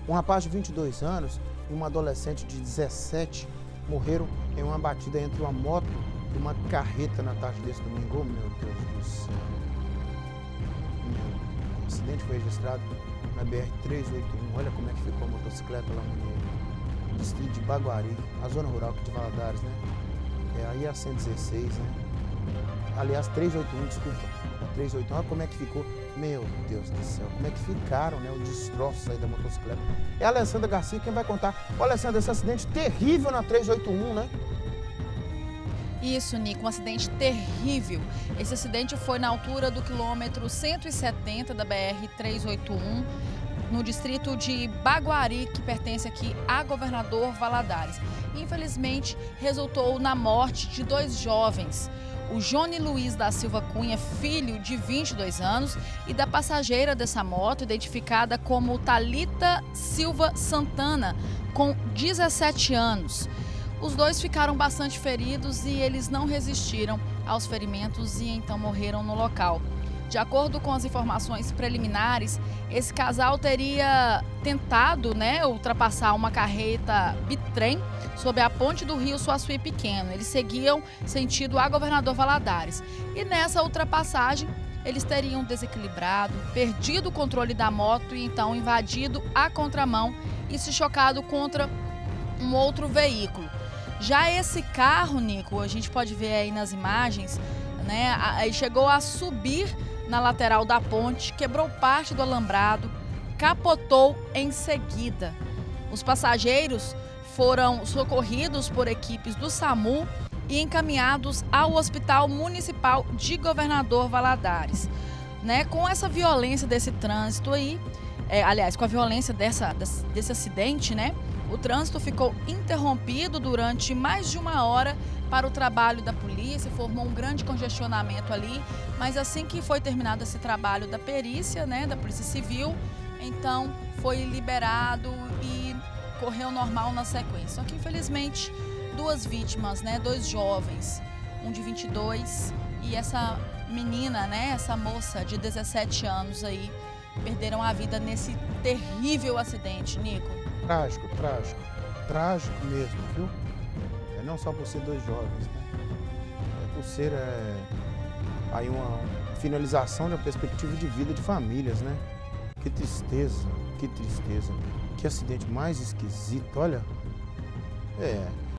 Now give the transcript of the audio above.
Um rapaz de 22 anos e uma adolescente de 17 morreram em uma batida entre uma moto e uma carreta na tarde desse domingo. Oh, meu Deus do céu. O acidente foi registrado na BR-381. Olha como é que ficou a motocicleta lá no distrito de Baguari, a zona rural aqui de Valadares, né? Aí é a 116, né? Aliás, 381, desculpa. A 381, olha como é que ficou. Meu Deus do céu, como é que ficaram, né? O destroço aí da motocicleta. É a Alessandra Garcia quem vai contar. Ô, Alessandra, esse acidente terrível na 381, né? Isso, Nico, um acidente terrível. Esse acidente foi na altura do quilômetro 170 da BR-381, no distrito de Baguari, que pertence aqui a Governador Valadares. Infelizmente, resultou na morte de 2 jovens, o Johnny Luiz da Silva Cunha, filho de 22 anos, e da passageira dessa moto, identificada como Thalita Silva Santana, com 17 anos. Os 2 ficaram bastante feridos e eles não resistiram aos ferimentos e então morreram no local. De acordo com as informações preliminares, esse casal teria tentado, ultrapassar uma carreta bitrem sob a ponte do rio Suaçuí Pequeno. Eles seguiam sentido a Governador Valadares. E nessa ultrapassagem, eles teriam desequilibrado, perdido o controle da moto e então invadido a contramão e se chocado contra um outro veículo. Já esse carro, Nico, a gente pode ver aí nas imagens, chegou a subir na lateral da ponte, quebrou parte do alambrado, capotou em seguida. Os passageiros foram socorridos por equipes do SAMU e encaminhados ao Hospital Municipal de Governador Valadares. Com essa violência desse trânsito aí, com a violência desse acidente, o trânsito ficou interrompido durante mais de 1 hora para o trabalho da polícia, formou um grande congestionamento ali, mas assim que foi terminado esse trabalho da perícia, da Polícia Civil, então foi liberado e correu normal na sequência. Só que infelizmente 2 vítimas, 2 jovens, um de 22 e essa menina, essa moça de 17 anos aí, perderam a vida nesse terrível acidente, Nico. Trágico, trágico, trágico mesmo, viu? Não só por ser 2 jovens, por ser aí uma finalização da perspectiva de vida de famílias, né? Que tristeza, que tristeza, que acidente mais esquisito, olha.